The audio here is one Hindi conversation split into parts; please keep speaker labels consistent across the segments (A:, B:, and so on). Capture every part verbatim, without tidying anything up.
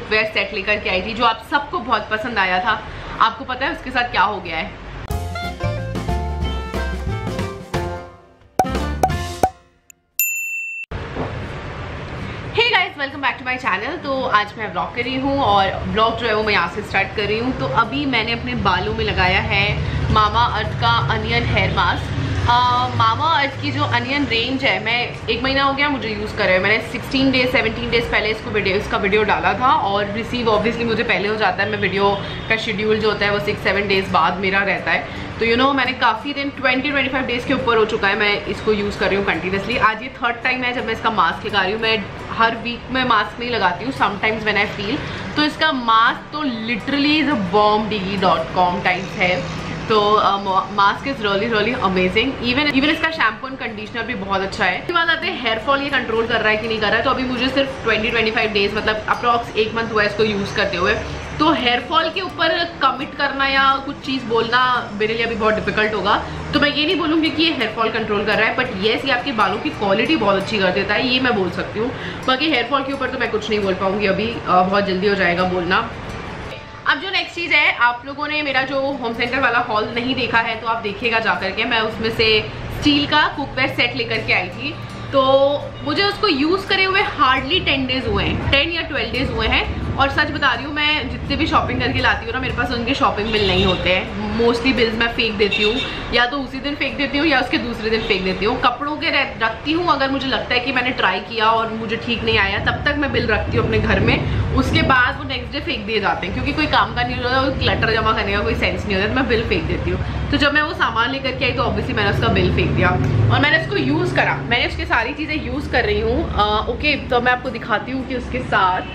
A: कुकवेयर सेट लेकर के आई थी जो आप सबको बहुत पसंद आया था। आपको पता है उसके साथ क्या हो गया है? Hey guys, welcome back to my channel. तो आज मैं व्लॉग कर रही हूँ और व्लॉग जो है वो मैं यहाँ से स्टार्ट कर रही हूँ। तो अभी मैंने अपने बालों में लगाया है मामा अर्थ का onion hair mask. Uh, Mamaearth की जो अनियन रेंज है, मैं एक महीना हो गया मुझे यूज़ कर रहे हैं। मैंने सिक्सटीन डेज सेवनटीन डेज पहले इसको वीडियो इसका वीडियो डाला था और रिसीव ऑब्वियसली मुझे पहले हो जाता है। मैं वीडियो का शेड्यूल जो होता है वो सिक्स सेवन डेज बाद मेरा रहता है। तो यू you नो know, मैंने काफ़ी दिन ट्वेंटी ट्वेंटी फाइव डेज़ के ऊपर हो चुका है मैं इसको यूज़ कर रही हूँ कंटिन्यूसली। आज ये थर्ड टाइम है जब मैं इसका मास्क लगा रही हूँ। मैं हर वीक में मास्क नहीं लगाती हूँ, समटाइम्स व्हेन आई फील। तो इसका मास्क तो literally is a bomb diggy dot com types है। तो mask is really really amazing. Even even इसका शैम्पू एंड कंडीशनर भी बहुत अच्छा है। इसके बाद आते हैं हेयर फॉल, ये कंट्रोल कर रहा है कि नहीं कर रहा है। तो अभी मुझे सिर्फ ट्वेंटी ट्वेंटी फाइव डेज मतलब अप्रॉक्स एक मंथ हुआ है इसको यूज़ करते हुए। तो हेयर फॉल के ऊपर कमिट करना या कुछ चीज़ बोलना मेरे लिए अभी बहुत डिफिकल्ट होगा। तो मैं ये नहीं बोलूँगी कि ये हेयर फॉल कंट्रोल कर रहा है, बट येस ये आपके बालों की क्वालिटी बहुत अच्छी कर देता है, ये मैं बोल सकती हूँ। बाकी हेयर फॉल के ऊपर तो मैं कुछ नहीं बोल पाऊँगी अभी, बहुत जल्दी हो जाएगा बोलना। अब जो नेक्स्ट चीज़ है, आप लोगों ने मेरा जो होम सेंटर वाला हॉल नहीं देखा है तो आप देखिएगा जा करके। मैं उसमें से स्टील का कुकवेयर सेट लेकर के आई थी। तो मुझे उसको यूज़ करे हुए हार्डली टेन डेज हुए हैं, टेन या ट्वेल्व डेज हुए हैं। और सच बता रही हूँ, मैं जितने भी शॉपिंग करके लाती हूँ ना, मेरे पास उनके शॉपिंग बिल नहीं होते हैं। मोस्टली बिल्स मैं फेंक देती हूँ, या तो उसी दिन फेंक देती हूँ या उसके दूसरे दिन फेंक देती हूँ। कपड़ों के रखती हूँ, अगर मुझे लगता है कि मैंने ट्राई किया और मुझे ठीक नहीं आया तब तक मैं बिल रखती हूँ अपने घर में। उसके बाद वो नेक्स्ट डे फेंक दिए जाते हैं क्योंकि कोई काम का नहीं होता, क्लटर जमा करने का कोई सेंस नहीं होता, तो मैं बिल फेंक देती हूँ। तो जब मैं वो सामान लेकर के आई तो ऑब्वियसली मैंने उसका बिल फेंक दिया और मैंने उसको यूज़ करा। मैंने उसकी सारी चीज़ें यूज़ कर रही हूँ। ओके, तो मैं आपको दिखाती हूँ कि उसके साथ,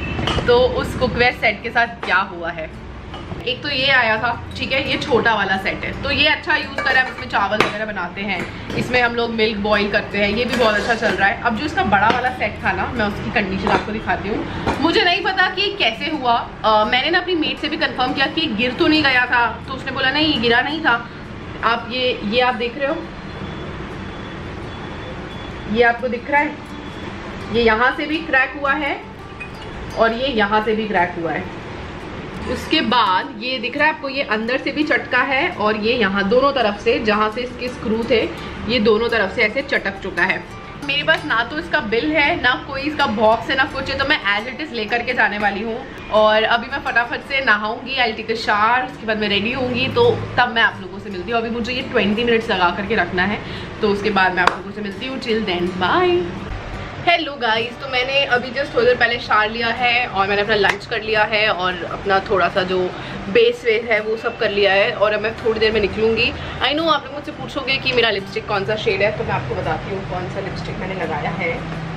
A: तो उस कुकवेयर सेट के साथ क्या हुआ है। एक तो ये आया था, ठीक है, ये छोटा वाला सेट है तो ये अच्छा यूज़ कर रहा है। इसमें चावल वगैरह बनाते हैं, इसमें हम लोग मिल्क बॉईल करते हैं, ये भी बहुत अच्छा चल रहा है। अब जो इसका बड़ा वाला सेट था ना, मैं उसकी कंडीशन आपको दिखाती हूँ। मुझे नहीं पता कि कैसे हुआ। आ, मैंने ना अपनी मेट से भी कंफर्म किया कि गिर तो नहीं गया था, तो उसने बोला नहीं ये गिरा नहीं था। आप ये ये आप देख रहे हो, ये आपको दिख रहा है, ये यहाँ से भी क्रैक हुआ है और ये यहाँ से भी क्रैक हुआ है। उसके बाद ये दिख रहा है आपको, ये अंदर से भी चटका है और ये यहाँ दोनों तरफ से, जहाँ से इसके स्क्रू थे, ये दोनों तरफ से ऐसे चटक चुका है। मेरे पास ना तो इसका बिल है, ना कोई इसका बॉक्स है, ना कुछ है। तो मैं एज इट इज़ लेकर के जाने वाली हूँ और अभी मैं फटाफट से नहाऊंगी, आई टेक अ शावर, उसके बाद मैं रेडी होंगी, तो तब मैं आप लोगों से मिलती हूँ। अभी मुझे ये ट्वेंटी मिनट्स लगा करके रखना है, तो उसके बाद मैं आप लोगों से मिलती हूँ। Till then bye. Hello guys, तो मैंने अभी जस्ट थोड़ी देर पहले शावर लिया है और मैंने अपना लंच कर लिया है और अपना थोड़ा सा जो बेस वेस है वो सब कर लिया है और अब मैं थोड़ी देर में निकलूंगी। आई नो आप लोग मुझसे पूछोगे कि मेरा लिपस्टिक कौन सा शेड है, तो मैं आपको बताती हूँ कौन सा लिपस्टिक मैंने लगाया है।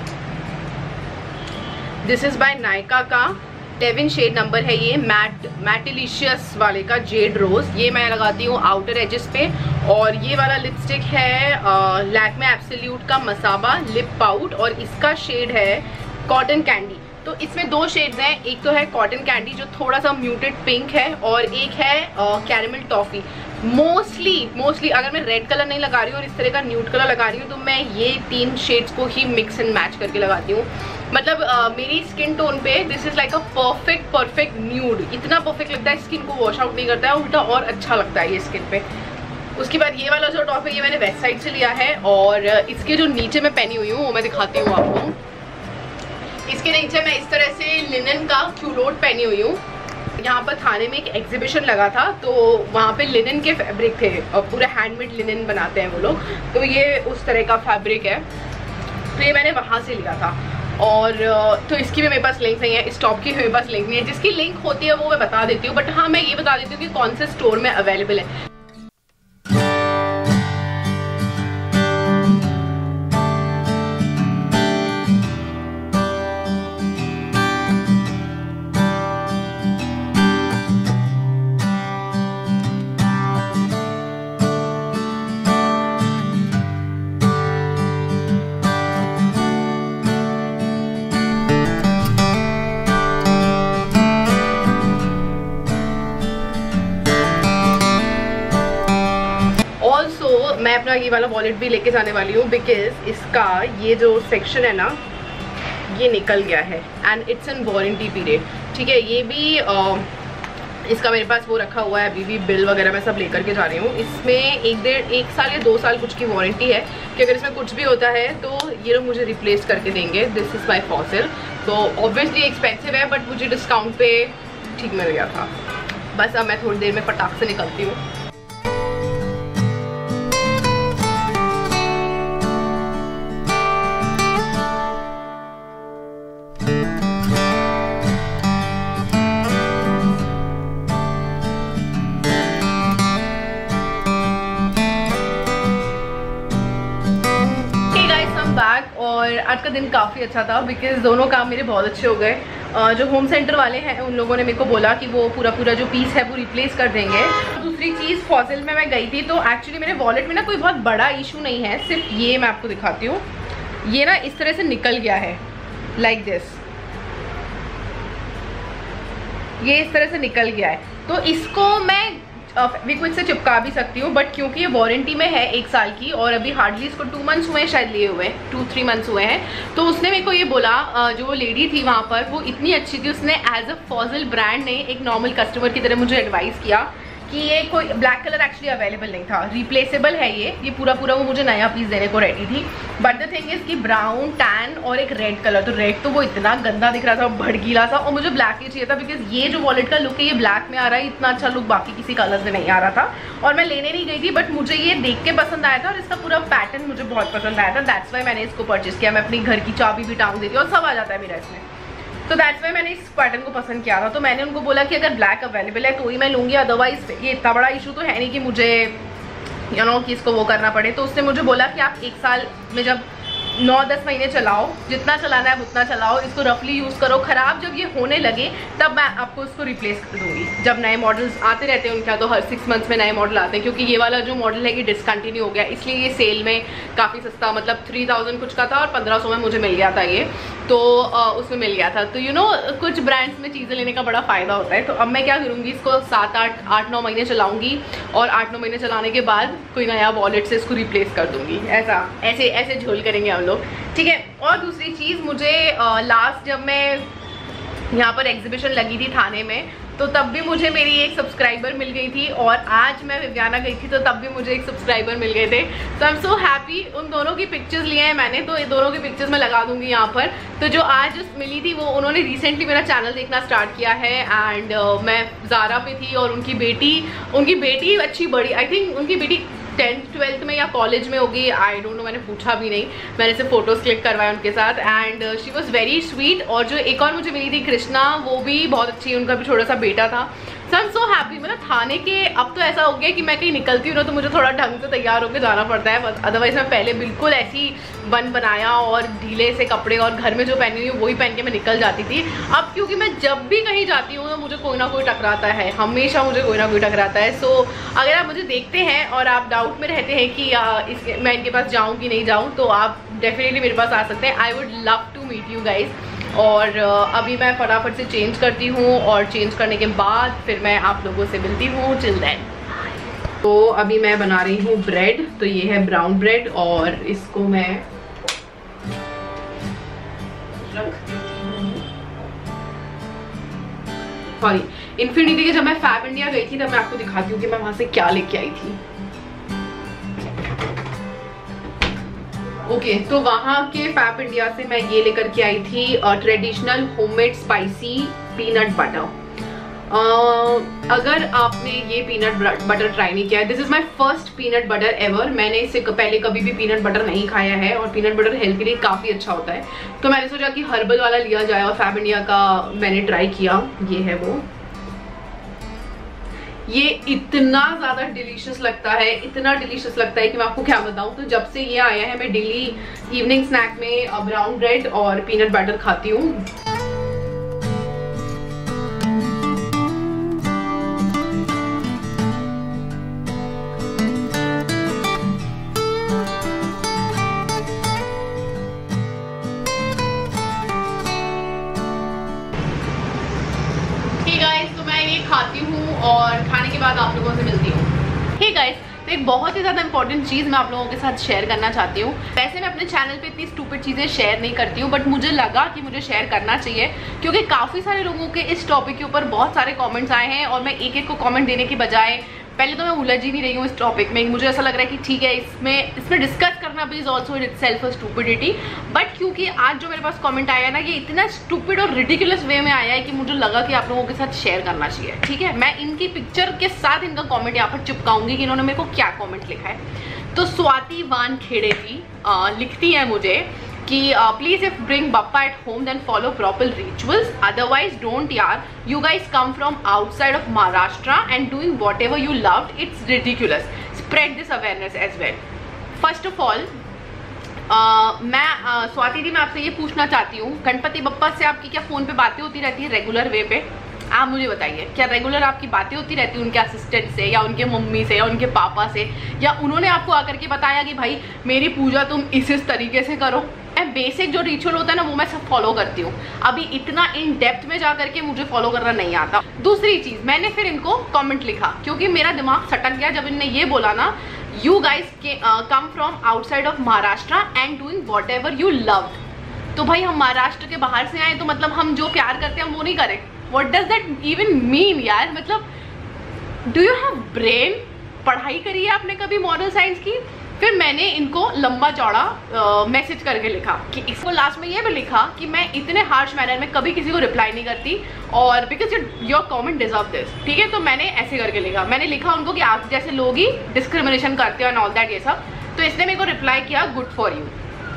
A: दिस इज़ बाय नायका का लेवन शेड नंबर है ये, मैट मैटिलिशियस वाले का जेड रोज। ये मैं लगाती हूँ आउटर एजेस पे। और ये वाला लिपस्टिक है लैक्मे एब्सोल्यूट का मसाबा लिप पाउट और इसका शेड है कॉटन कैंडी। तो इसमें दो शेड्स हैं, एक तो है कॉटन कैंडी जो थोड़ा सा म्यूटेड पिंक है और एक है कैरेमल टॉफी। मोस्टली मोस्टली अगर मैं रेड कलर नहीं लगा रही हूँ और इस तरह का न्यूड कलर लगा रही हूँ तो मैं ये तीन शेड्स को ही मिक्स एंड मैच करके लगाती हूँ। मतलब uh, मेरी स्किन टोन पे this is like a perfect perfect nude. इतना परफेक्ट लगता है, स्किन को वॉश आउट नहीं करता है, उल्टा और अच्छा लगता है ये स्किन पे। उसके बाद ये वाला जो टॉप है ये मैंने वेस्ट साइड से लिया है और इसके जो नीचे मैं पहनी हुई हूँ वो मैं दिखाती हूँ आपको। इसके नीचे मैं इस तरह से लिनन का क्यूलोट पहनी हुई हूँ। यहाँ पर थाने में एक एग्जीबिशन लगा था तो वहाँ पे लिनन के फैब्रिक थे और पूरे हैंडमेड लिनन बनाते हैं वो लोग, तो ये उस तरह का फैब्रिक है। तो ये मैंने वहाँ से लिया था और तो इसकी भी मेरे पास लिंक नहीं है, इस टॉप की मेरे पास लिंक नहीं है। जिसकी लिंक होती है वो मैं बता देती हूँ, बट हाँ मैं ये बता देती हूँ कि कौन से स्टोर में अवेलेबल है। मैं अपना ये वाला वॉलेट भी लेके जाने वाली हूँ बिकॉज इसका ये जो सेक्शन है ना, ये निकल गया है and it's an warranty period, ठीक है। ये भी uh, इसका मेरे पास वो रखा हुआ है, अभी भी बिल वगैरह मैं सब लेकर के जा रही हूँ। इसमें एक डेढ़ एक साल या दो साल कुछ की वारंटी है कि अगर इसमें कुछ भी होता है तो ये लोग मुझे रिप्लेस करके देंगे। This is my Fossil. तो ऑब्वियसली एक्सपेंसिव है बट मुझे डिस्काउंट पे ठीक मिल गया था। बस अब मैं थोड़ी देर में फटाक से निकलती हूँ। और आज का दिन काफ़ी अच्छा था बिकॉज दोनों काम मेरे बहुत अच्छे हो गए। uh, जो होम सेंटर वाले हैं उन लोगों ने मेरे को बोला कि वो पूरा पूरा जो पीस है वो रिप्लेस कर देंगे। दूसरी चीज़, फॉसिल में मैं गई थी तो एक्चुअली मेरे वॉलेट में ना कोई बहुत बड़ा इशू नहीं है, सिर्फ ये मैं आपको दिखाती हूँ। ये ना इस तरह से निकल गया है, लाइक दिस, ये इस तरह से निकल गया है। तो इसको मैं विक्विक से चिपका भी सकती हूँ बट क्योंकि ये वारंटी में है एक साल की और अभी हार्डली इसको टू मंथ्स हुए हैं, शायद लिए हुए हैं टू थ्री मंथ्स हुए हैं, तो उसने मेरे को ये बोला, जो लेडी थी वहाँ पर वो इतनी अच्छी थी, उसने एज अ फॉसिल ब्रांड ने एक नॉर्मल कस्टमर की तरह मुझे एडवाइस किया कि ये कोई ब्लैक कलर एक्चुअली अवेलेबल नहीं था, रिप्लेसेबल है ये ये पूरा पूरा वो मुझे नया पीस देने को रेडी थी। बट द थिंग इज कि ब्राउन, टैन और एक रेड कलर, तो रेड तो वो इतना गंदा दिख रहा था, भड़कीला सा, और मुझे ब्लैक ही चाहिए था बिकॉज ये जो वॉलेट का लुक है ये ब्लैक में आ रहा है, इतना अच्छा लुक बाकी किसी कलर से नहीं आ रहा था। और मैं लेने नहीं गई थी बट मुझे ये देख के पसंद आया था और इसका पूरा पैटर्न मुझे बहुत पसंद आया था। दैट्स वाई मैंने इसको परचेज किया। मैं अपनी घर की चाबी भी टांग देती हूँ और सब आ जाता है मेरा इसमें, तो दैट्स वाई मैंने इस पैटर्न को पसंद किया था। तो मैंने उनको बोला कि अगर ब्लैक अवेलेबल है तो ही मैं लूँगी, अदरवाइज ये इतना बड़ा इशू तो है नहीं कि मुझे यू नो कि इसको वो करना पड़े। तो उसने मुझे बोला कि आप एक साल में जब नौ दस महीने चलाओ, जितना चलाना है उतना चलाओ, इसको रफली यूज़ करो, ख़राब जब ये होने लगे तब मैं आपको इसको रिप्लेस कर दूँगी। जब नए मॉडल्स आते रहते हैं उनका, तो हर सिक्स मंथ्स में नए मॉडल आते हैं, क्योंकि ये वाला जो मॉडल है ये डिसकंटिन्यू हो गया, इसलिए ये सेल में काफ़ी सस्ता, मतलब थ्री थाउजेंड कुछ का था और पंद्रह सौ में मुझे मिल गया था ये, तो उसमें मिल गया था। तो यू नो कुछ ब्रांड्स में चीज़ें लेने का बड़ा फ़ायदा होता है। तो अब मैं क्या करूँगी, इसको सात आठ आठ नौ महीने चलाऊँगी और आठ नौ महीने चलाने के बाद कोई नया वॉलेट से इसको रिप्लेस कर दूँगी। ऐसा ऐसे ऐसे झोल करेंगे हम लोग, ठीक है। और दूसरी चीज़, मुझे लास्ट जब मैं यहाँ पर एग्जीबिशन लगी थी थाने में, तो तब भी मुझे मेरी एक सब्सक्राइबर मिल गई थी, और आज मैं विवियाना गई थी तो तब भी मुझे एक सब्सक्राइबर मिल गए थे। So I am so happy. उन दोनों की पिक्चर्स लिए हैं मैंने, तो ये दोनों की पिक्चर्स मैं लगा दूंगी यहाँ पर। तो जो आज मिली थी वो, उन्होंने रिसेंटली मेरा चैनल देखना स्टार्ट किया है एंड uh, मैं ज़ारा पे थी और उनकी बेटी उनकी बेटी अच्छी बड़ी, आई थिंक उनकी बेटी टेंथ ट्वेल्थ में या कॉलेज में होगी, आई डोंट नो, मैंने पूछा भी नहीं, मैंने सिर्फ फोटोज़ क्लिक करवाए उनके साथ and she was very sweet. और जो एक और मुझे मिली थी कृष्णा, वो भी बहुत अच्छी, उनका भी छोटा सा बेटा था। So I am so happy. मतलब थाने के अब तो ऐसा हो गया कि मैं कहीं निकलती हूँ ना तो मुझे थोड़ा ढंग से तैयार होकर जाना पड़ता है, अदरवाइज मैं पहले बिल्कुल ऐसी बन बनाया और ढीले से कपड़े और घर में जो पहनी हुई वही पहन के मैं निकल जाती थी। अब क्योंकि मैं जब भी कहीं जाती हूँ तो मुझे कोई ना कोई टकराता है, हमेशा मुझे कोई ना कोई टकराता है। सो so, अगर आप मुझे देखते हैं और आप डाउट में रहते हैं कि आ, इस मैं इनके पास जाऊँ कि नहीं जाऊँ, तो आप डेफिनेटली मेरे पास आ सकते हैं। I would love to meet you guys. और अभी मैं फटाफट से चेंज करती हूँ और चेंज करने के बाद फिर मैं आप लोगों से मिलती हूँ। Till then. तो अभी मैं बना रही हूँ ब्रेड। तो ये है ब्राउन ब्रेड और इसको मैं सॉरी इन्फिनिटी के जब मैं फैब इंडिया गई थी तब मैं आपको दिखाती हूँ कि मैं वहां से क्या लेके आई थी। ओके okay, तो वहाँ के फैब इंडिया से मैं ये लेकर के आई थी traditional homemade spicy peanut butter. अगर आपने ये पीनट बटर ट्राई नहीं किया है, this is my first peanut butter ever. मैंने इससे पहले कभी भी पीनट बटर नहीं खाया है और पीनट बटर हेल्थ के लिए काफ़ी अच्छा होता है, तो मैंने सोचा कि हर्बल वाला लिया जाए और फैब इंडिया का मैंने ट्राई किया। ये है वो, ये इतना ज़्यादा डिलीशियस लगता है, इतना डिलीशियस लगता है कि मैं आपको क्या बताऊं। तो जब से ये आया है मैं डेली इवनिंग स्नैक में ब्राउन ब्रेड और पीनट बटर खाती हूँ। खाती हूँ और खाने के बाद आप लोगों से मिलती हूँ। हे गाइस, तो एक बहुत ही ज़्यादा इंपॉर्टेंट चीज़ मैं आप लोगों के साथ शेयर करना चाहती हूँ। वैसे मैं अपने चैनल पे इतनी स्टूपिड चीज़ें शेयर नहीं करती हूँ, बट मुझे लगा कि मुझे शेयर करना चाहिए क्योंकि काफ़ी सारे लोगों के इस टॉपिक के ऊपर बहुत सारे कॉमेंट्स आए हैं और मैं एक एक को कॉमेंट देने की बजाय पहले तो मैं उलझ ही नहीं रही हूँ इस टॉपिक में। मुझे ऐसा लग रहा है कि ठीक है, इसमें इसमें डिस्कस करना भी is also itself a stupidity, but क्योंकि आज जो मेरे पास कमेंट आया है ना, ये इतना स्टूपिड और रिडिकुलस वे में आया है कि मुझे लगा कि आप लोगों के साथ शेयर करना चाहिए। ठीक है, मैं इनकी पिक्चर के साथ इनका कॉमेंट यहाँ पर चिपकाऊंगी कि इन्होंने मेरे को क्या कॉमेंट लिखा है। तो स्वाति वान खेड़े जी आ, लिखती है मुझे कि please if bring Bappa at home then follow proper rituals, otherwise don't यार, you guys come from outside of Maharashtra and doing whatever you loved, it's ridiculous, spread this awareness as well. First of all मैं uh, स्वाति जी मैं आपसे ये पूछना चाहती हूँ, गणपति बप्पा से आपकी क्या फोन पे बातें होती रहती है रेगुलर वे पे? आप मुझे बताइए, क्या रेगुलर आपकी बातें होती रहती है उनके असिस्टेंट से या उनके मम्मी से या उनके पापा से, या उन्होंने आपको आकर के बताया कि भाई मेरी पूजा तुम इस इस तरीके से करो? मैं बेसिक जो रिचुअल होता है ना वो मैं सब फॉलो करती हूँ, अभी इतना इन डेप्थ में जा करके मुझे फॉलो करना नहीं आता। दूसरी चीज, मैंने फिर इनको कमेंट लिखा क्योंकि मेरा दिमाग सटक गया जब इनने ये बोला ना, you guys come from outside of Maharashtra and doing whatever you loved. तो भाई हम महाराष्ट्र के बाहर से आए तो मतलब हम जो प्यार करते हैं वो नहीं करें? What does that even mean यार? मतलब डू यू हैव ब्रेन? पढ़ाई करी है आपने कभी मॉरल साइंस की? फिर मैंने इनको लंबा चौड़ा मैसेज करके लिखा कि इसको लास्ट में ये भी लिखा कि मैं इतने हार्श मैनर में कभी किसी को रिप्लाई नहीं करती और because your comment deserve this. ठीक है, तो मैंने ऐसे करके लिखा, मैंने लिखा उनको कि आप जैसे लोग ही डिस्क्रिमिनेशन करते हो एंड ऑल दैट ये सब। तो इसने मेरे को रिप्लाई किया गुड फॉर यू।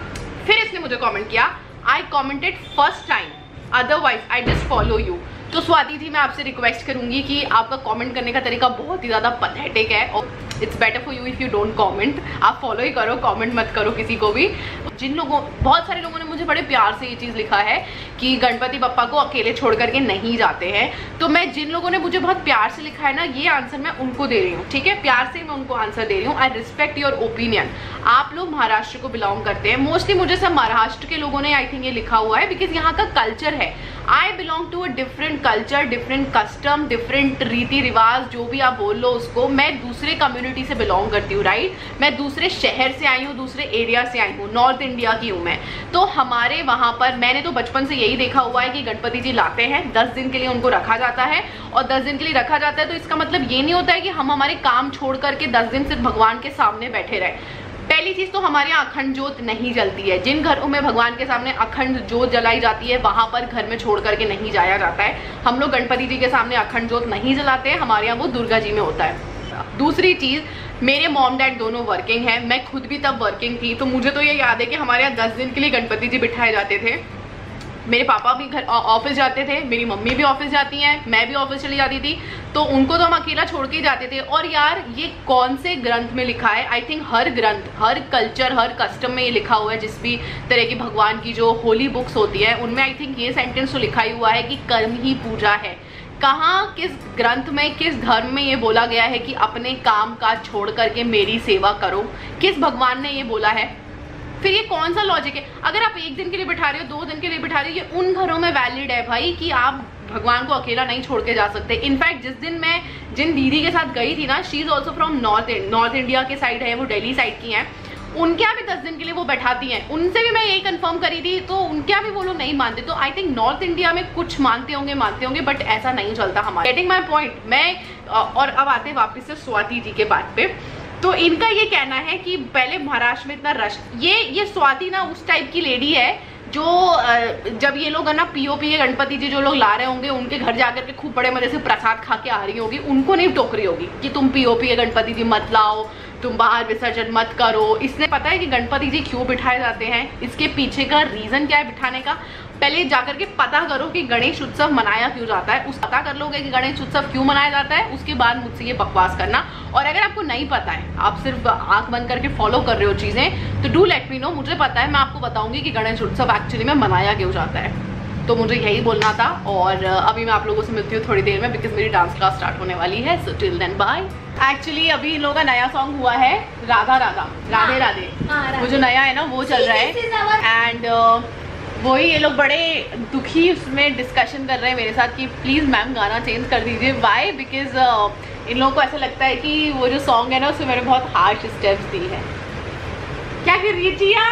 A: फिर इसने मुझे कॉमेंट किया, I commented first time, otherwise I just follow you. तो स्वाति जी मैं आपसे रिक्वेस्ट करूंगी कि आपका कमेंट करने का तरीका बहुत ही ज़्यादा पैथेटिक है और it's better for you if you don't comment. आप फॉलो ही करो, कमेंट मत करो किसी को भी। जिन लोगों बहुत सारे लोगों ने मुझे बड़े प्यार से ये चीज़ लिखा है कि गणपति बप्पा को अकेले छोड़ करके नहीं जाते हैं, तो मैं जिन लोगों ने मुझे बहुत प्यार से लिखा है ना, ये आंसर मैं उनको दे रही हूँ। ठीक है, प्यार से मैं उनको आंसर दे रही हूँ। I respect your opinion. आप लोग महाराष्ट्र को बिलोंग करते हैं, मोस्टली मुझे सब महाराष्ट्र के लोगों ने आई थिंक ये लिखा हुआ है बिकॉज यहाँ का कल्चर है। I belong to a different culture, different custom, different रीति रिवाज, जो भी आप बोल लो उसको। मैं दूसरे कम्युनिटी से बिलोंग करती हूँ, राइट? मैं दूसरे शहर से आई हूँ, दूसरे एरिया से आई हूँ, नॉर्थ इंडिया की हूँ मैं। तो हमारे वहाँ पर मैंने तो बचपन से यही देखा हुआ है कि गणपति जी लाते हैं, दस दिन के लिए उनको रखा जाता है और दस दिन के लिए रखा जाता है तो इसका मतलब ये नहीं होता है कि हम हमारे काम छोड़ करके दस दिन सिर्फ भगवान के सामने बैठे रहे। पहली चीज तो हमारे यहाँ अखंड जोत नहीं जलती है। जिन घरों में भगवान के सामने अखंड जोत जलाई जाती है वहां पर घर में छोड़ करके नहीं जाया जाता है। हम लोग गणपति जी के सामने अखंड जोत नहीं जलाते हैं, हमारे यहाँ वो दुर्गा जी में होता है। दूसरी चीज, मेरे मॉम डैड दोनों वर्किंग है, मैं खुद भी तब वर्किंग थी, तो मुझे तो ये याद है कि हमारे यहाँ दस दिन के लिए गणपति जी बिठाए जाते थे। मेरे पापा भी घर ऑफिस जाते थे, मेरी मम्मी भी ऑफिस जाती हैं, मैं भी ऑफिस चली जाती थी, तो उनको तो हम अकेला छोड़ के जाते थे। और यार ये कौन से ग्रंथ में लिखा है? आई थिंक हर ग्रंथ, हर कल्चर, हर कस्टम में ये लिखा हुआ है। जिस भी तरह की भगवान की जो होली बुक्स होती है उनमें आई थिंक ये सेंटेंस तो लिखा ही हुआ है कि कर्म ही पूजा है। कहाँ, किस ग्रंथ में, किस धर्म में ये बोला गया है कि अपने काम काज छोड़ करके मेरी सेवा करो? किस भगवान ने ये बोला है? फिर ये कौन सा लॉजिक है? अगर आप एक दिन के लिए बिठा रहे हो, दो दिन के लिए बिठा रहे हो, ये उन घरों में वैलिड है भाई कि आप भगवान को अकेला नहीं छोड़ के जा सकते। इनफैक्ट जिस दिन मैं जिन दीदी के साथ गई थी ना, she is also from north north India के साइड है, वो दिल्ली साइड की हैं, उनके यहाँ भी दस दिन के लिए वो बैठाती हैं। उनसे भी मैं यही कंफर्म करी थी, तो उनके यहाँ भी वो लोग नहीं मानते। तो आई थिंक नॉर्थ इंडिया में कुछ मानते होंगे मानते होंगे बट ऐसा नहीं चलता हमारे। Getting my point. मैं और अब आते वापस से स्वाति जी के बात पे। तो इनका ये कहना है कि पहले महाराष्ट्र में इतना रश, ये ये स्वाति ना उस टाइप की लेडी है जो जब ये लोग है ना पीओपी के गणपति जी जो लोग ला रहे होंगे उनके घर जाकर के खूब बड़े मजे से प्रसाद खा के आ रही होगी, उनको नहीं टोक रही होगी कि तुम पीओपी के गणपति जी मत लाओ, तुम बाहर विसर्जन मत करो। इसने पता है कि गणपति जी क्यों बिठाए जाते हैं, इसके पीछे का रीजन क्या है बिठाने का। पहले जाकर के पता करो कि गणेश उत्सव मनाया क्यों जाता है। उस पता कर लोगे कि गणेश उत्सव क्यों मनाया जाता है, उसके बाद मुझसे ये बकवास करना। और अगर आपको नहीं पता है, आप सिर्फ आंख बंद करके फॉलो कर रहे हो चीजें, तो डू लेट मी नो। मुझे पता है, मैं आपको बताऊंगी कि गणेश उत्सव एक्चुअली में मनाया क्यों जाता है। तो मुझे यही बोलना था और अभी मैं आप लोगों से मिलती हूँ थोड़ी देर में बिकॉज मेरी डांस क्लास स्टार्ट होने वाली है। So till then bye. Actually अभी इन लोगों का नया सॉन्ग हुआ है राधा राधा राधे राधे, वो जो नया है ना वो चल रहा है। एंड वही ये लोग बड़े दुखी उसमें डिस्कशन कर रहे हैं मेरे साथ कि प्लीज़ मैम गाना चेंज कर दीजिए। वाई? बिकॉज uh, इन लोगों को ऐसा लगता है कि वो जो सॉन्ग है ना उसमें मैंने बहुत हार्श स्टेप्स दी है। क्या कर रही है जिया?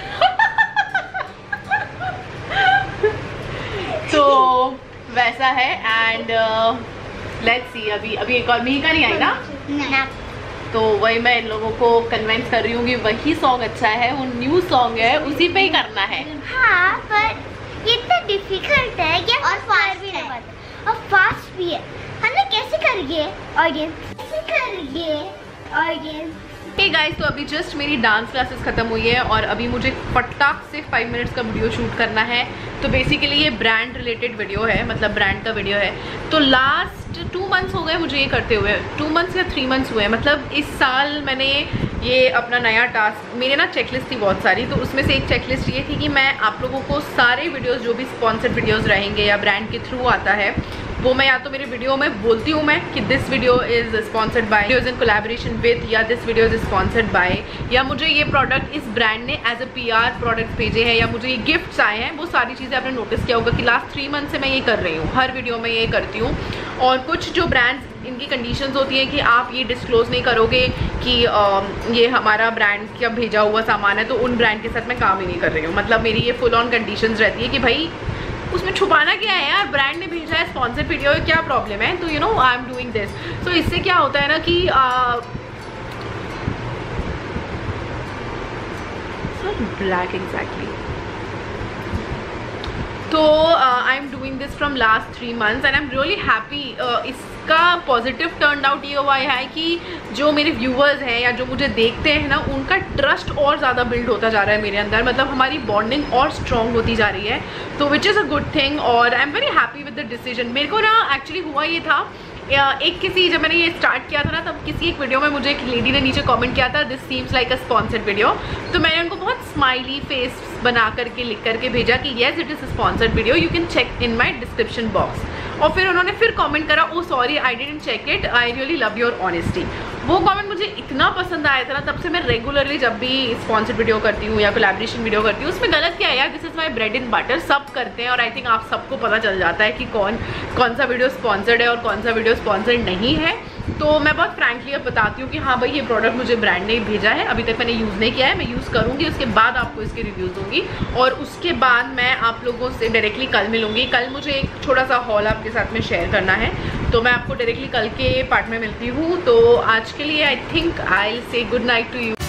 A: तो वैसा है एंड लेट्स सी। अभी अभी एक और मीका नहीं आई ना,
B: ना।
A: तो वही मैं इन लोगों को कन्विंस कर रही हूँ कि वही सॉन्ग अच्छा है, वो न्यू सॉन्ग है, उसी पे ही करना है।
B: हाँ, पर ये इतना डिफिकल्ट है ये और फास्ट भी है और फास्ट भी है। हमने कैसे करेंगे ऑडियंस, कैसे करेंगे ऑडियंस?
A: हे गाइस, तो अभी जस्ट मेरी डांस क्लासेस खत्म हुई है और अभी मुझे फटाक से फाइव मिनट्स का वीडियो शूट करना है। तो बेसिकली ये ब्रांड रिलेटेड वीडियो है, मतलब ब्रांड का वीडियो है। तो लास्ट टू मंथ्स हो गए मुझे ये करते हुए, टू मंथ्स या थ्री मंथ्स हुए, मतलब इस साल मैंने ये अपना नया टास्क, मेरे ना चेकलिस्ट थी बहुत सारी, तो उसमें से एक चेकलिस्ट ये थी कि मैं आप लोगों को सारे वीडियोस जो भी स्पॉन्सर्ड वीडियोस रहेंगे या ब्रांड के थ्रू आता है वो मैं या तो मेरे वीडियो में बोलती हूँ मैं कि this video is sponsored by, videos in collaboration with, या this video is sponsored by, या मुझे ये प्रोडक्ट इस ब्रांड ने एज अ पीआर प्रोडक्ट भेजे हैं, या मुझे ये गिफ्ट्स आए हैं। वो सारी चीज़ें आपने नोटिस किया होगा कि लास्ट थ्री मंथ से मैं ये कर रही हूँ, हर वीडियो में ये करती हूँ। और कुछ जो ब्रांड्स इनकी कंडीशंस होती हैं कि आप ये डिस्क्लोज नहीं करोगे कि आ, ये हमारा ब्रांड का भेजा हुआ सामान है, तो उन ब्रांड के साथ मैं काम ही नहीं कर रही हूँ। मतलब मेरी ये फुल ऑन कंडीशंस रहती है कि भाई उसमें छुपाना क्या है यार, ब्रांड ने भेजा है स्पॉन्सर्ड वीडियो, क्या प्रॉब्लम है? तो you know I am doing this. तो इससे क्या होता है ना कि ब्लैक एग्जैक्टली, तो I am doing this from last three months and I am really happy. इसका पॉजिटिव टर्न आउट ये हुआ है कि जो मेरे व्यूअर्स हैं या जो मुझे देखते हैं ना, उनका ट्रस्ट और ज़्यादा बिल्ड होता जा रहा है मेरे अंदर, मतलब हमारी बॉन्डिंग और स्ट्रॉन्ग होती जा रही है, तो which is a good thing. और I am very happy with the decision. मेरे को ना एक्चुअली हुआ ये था, एक किसी जब मैंने ये स्टार्ट किया था ना, तब किसी एक वीडियो में मुझे एक लेडी ने नीचे कमेंट किया था this seems like a sponsored video, तो मैंने उनको बहुत स्माइली फेस बना करके लिख करके भेजा कि yes it is a sponsored video, you can check in my description box. और फिर उन्होंने फिर कमेंट करा, oh sorry I didn't check it, I really love your honesty. वो कमेंट मुझे इतना पसंद आया था ना, तब से मैं रेगुलरली जब भी स्पॉन्सर्ड वीडियो करती हूँ या कोलैबोरेशन वीडियो करती हूँ, उसमें गलत क्या है यार, this is my bread and butter, सब करते हैं और आई थिंक आप सबको पता चल जाता है कि कौन कौन सा वीडियो स्पॉन्सर्ड है और कौन सा वीडियो स्पॉन्सर्ड नहीं है। तो मैं बहुत फ्रैंकली अब बताती हूँ कि हाँ भाई ये प्रोडक्ट मुझे ब्रांड ने भेजा है, अभी तक मैंने यूज़ नहीं किया है, मैं यूज़ करूँगी, उसके बाद आपको इसके रिव्यूज़ दूँगी और उसके बाद मैं आप लोगों से डायरेक्टली कल मिलूँगी। कल मुझे एक छोटा सा हॉल आपके साथ में शेयर करना है, तो मैं आपको डायरेक्टली कल के पार्ट में मिलती हूँ। तो आज के लिए I think I will say good night to you.